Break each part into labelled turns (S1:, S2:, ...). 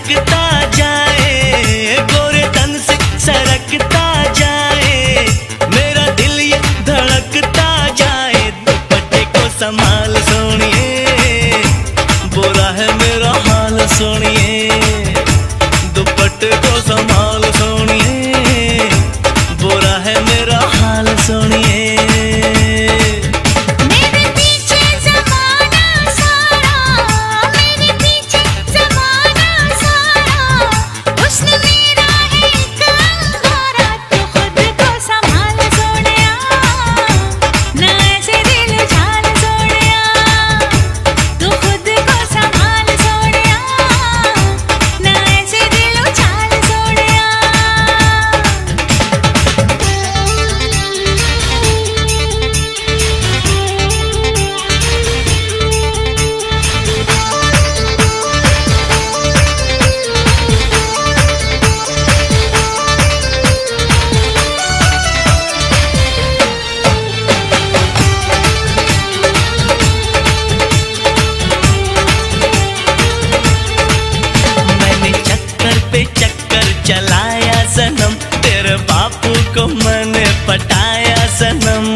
S1: सरकता जाए, गोरे तन से सरकता जाए, मेरा दिल ये धड़कता जाए। दुपट्टे को संभाल सोनिए, बुरा है मेरा हाल सोनिए। दुपट्टे को संभाल सोनिए, बुरा है मेरा हाल सोनिए। चलाया सनम, तेरे बापू को मैंने पटाया सनम।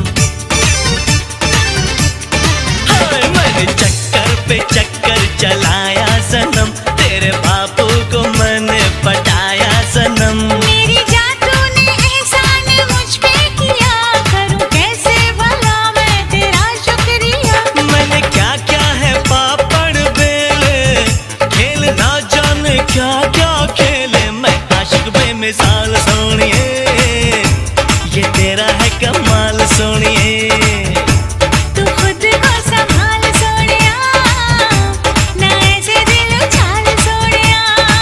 S1: हाय मैंने चक्कर पे चक्कर चलाया सनम, तेरे बापू को मैंने पटाया सनम।
S2: मेरी जादू ने एहसान मुझ पे किया, करूं कैसे भला मैं तेरा शुक्रिया।
S1: मैंने क्या क्या है पापड़ बेले, खेल ना जाने क्या क्या खेले। बेमिसाल सोनिए, ये तेरा है कमाल सोनिए।
S2: तू खुद को संभाल सोनिया, ना ऐसे दिल उछाल सोनिया।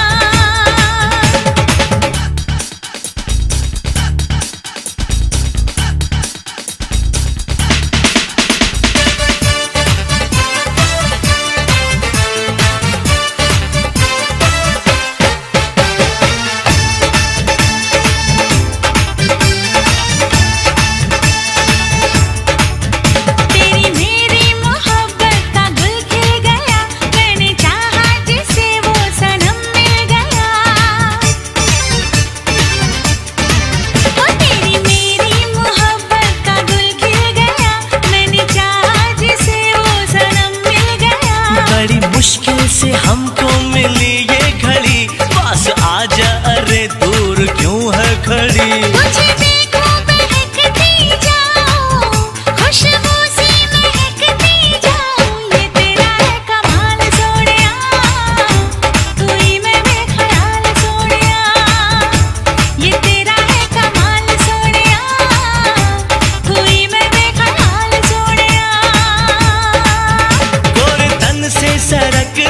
S1: मुश्किल से हमको मिली ये घड़ी, पास आजा अरे दूर क्यों है खड़ी।
S2: मुझे देखो बहकती जाओ, खुशबू से महकती जाओ, ये तेरा है कमाल सोनिया, तू ही मैं बेख्याल सोनिया। ये तेरा है कमाल सोनिया, तू ही मैं बेख्याल सोनिया।
S1: गोरे तन से सरक